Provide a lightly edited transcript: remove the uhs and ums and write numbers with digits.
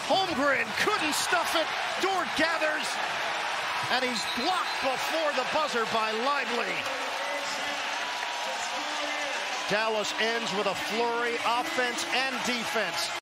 Holmgren couldn't stuff it. Dort gathers, and he's blocked before the buzzer by Lively. Dallas ends with a flurry, offense and defense.